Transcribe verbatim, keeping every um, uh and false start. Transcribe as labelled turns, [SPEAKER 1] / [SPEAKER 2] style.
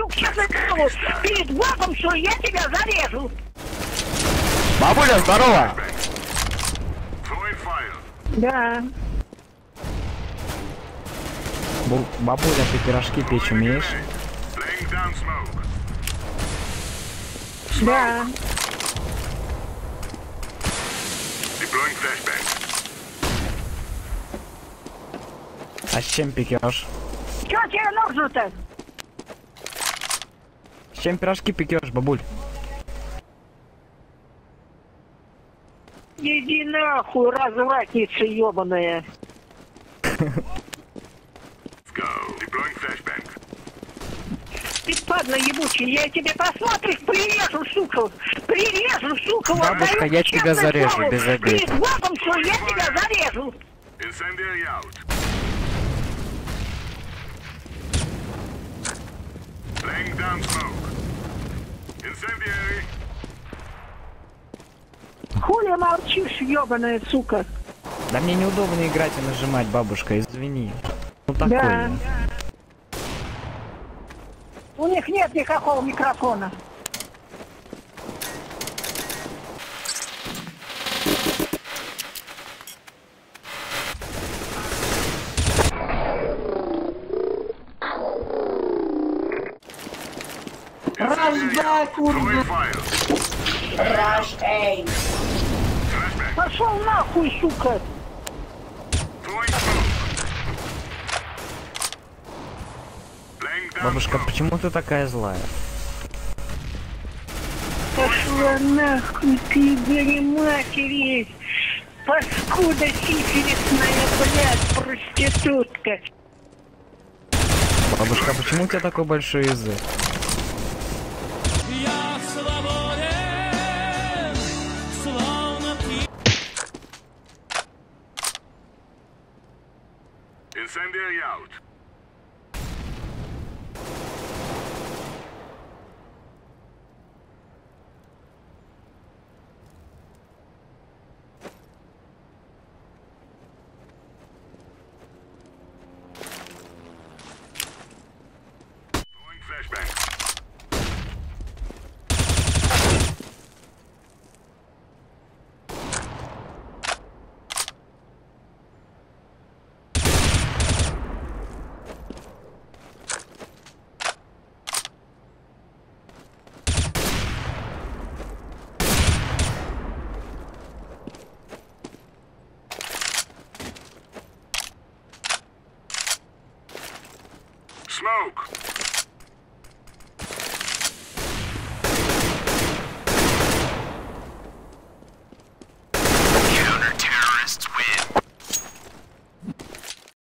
[SPEAKER 1] говорю, честно слово, перед Богом, что я тебя зарежу.
[SPEAKER 2] Бабуля, здорово!
[SPEAKER 1] Да.
[SPEAKER 2] Бу бабуля, ты пирожки печь умеешь?
[SPEAKER 1] Да.
[SPEAKER 2] А с чем пекешь?
[SPEAKER 1] Чё тебе нужно-то?
[SPEAKER 2] С чем пирожки пекешь, бабуль?
[SPEAKER 1] Иди нахуй, развратница ёбаная. Ты падла ебучая, я тебе посмотришь, прирежу, сука, прирежу, сука,
[SPEAKER 2] Бабушка,
[SPEAKER 1] вот,
[SPEAKER 2] я тебя зарежу,
[SPEAKER 1] слово,
[SPEAKER 2] без обид.
[SPEAKER 1] перед Богом, что я тебя зарежу. Хули молчишь, ёбаная сука?
[SPEAKER 2] Да мне неудобно играть и нажимать, бабушка, извини. Ну такое.
[SPEAKER 1] Да. У них нет никакого микрофона. Раз-два, курва.
[SPEAKER 3] Rush A.
[SPEAKER 1] Пошел нахуй, сука.
[SPEAKER 2] Бабушка, почему ты такая злая?
[SPEAKER 1] Пошла нахуй, ты горе матери. Паскуда сифилисная, блядь, проститутка.
[SPEAKER 2] Бабушка, почему у тебя такой большой язык?
[SPEAKER 4] Я свободен, словно птица.
[SPEAKER 5] Incendiary out. Throwing flashbang. Smoke!